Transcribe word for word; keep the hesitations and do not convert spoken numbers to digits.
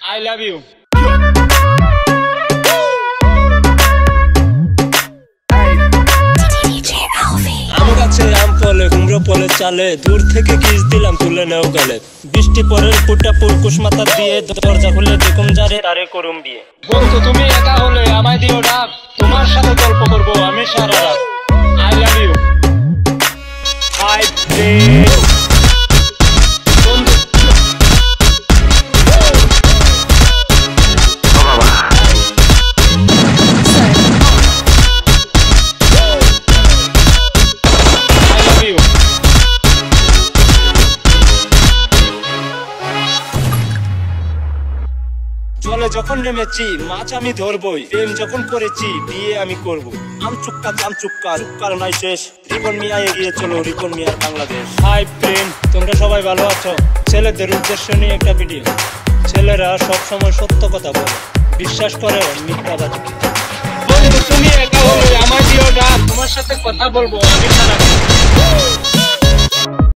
I love you. আম গাছে আম ফলে কুমড়ো ফলে চালে দূর থেকে কিস দিলাম তুলে নেও গেলে বৃষ্টি পরের ফুটা পুরকুশ মাথা দিয়ে দরজা খুলে দেখুম যারে তারে করুম বিয়ে। বন্ধু তুমি একা হলে আমায় দিও ডাক, তোমার সাথে গল্প করবো আমি সারা রাত। I love you. Hi friend জলে যখন নেমেছি মাছ আমি ধরবই, প্রেম যখন করেছি বিয়ে আমি করব। আম চুক্কা চাম চুক্কা চুক্কার নাই শেষ, রিপন মিয়া এগিয়ে চলো রিপন মিয়ার বাংলাদেশ। হাই ফ্রেন্ড, তোমরা সবাই ভালো আছো? ছেলেদের উদ্দেশ্য নিয়ে একটা ভিডিও। ছেলেরা সব সময় সত্য কথা বলে, বিশ্বাস করে মিথ্যাবাদী। বন্ধু তুমি একা হলে আমায় দিও ডাক, তোমার সাথে কথা বলবো আমি সারা রাত।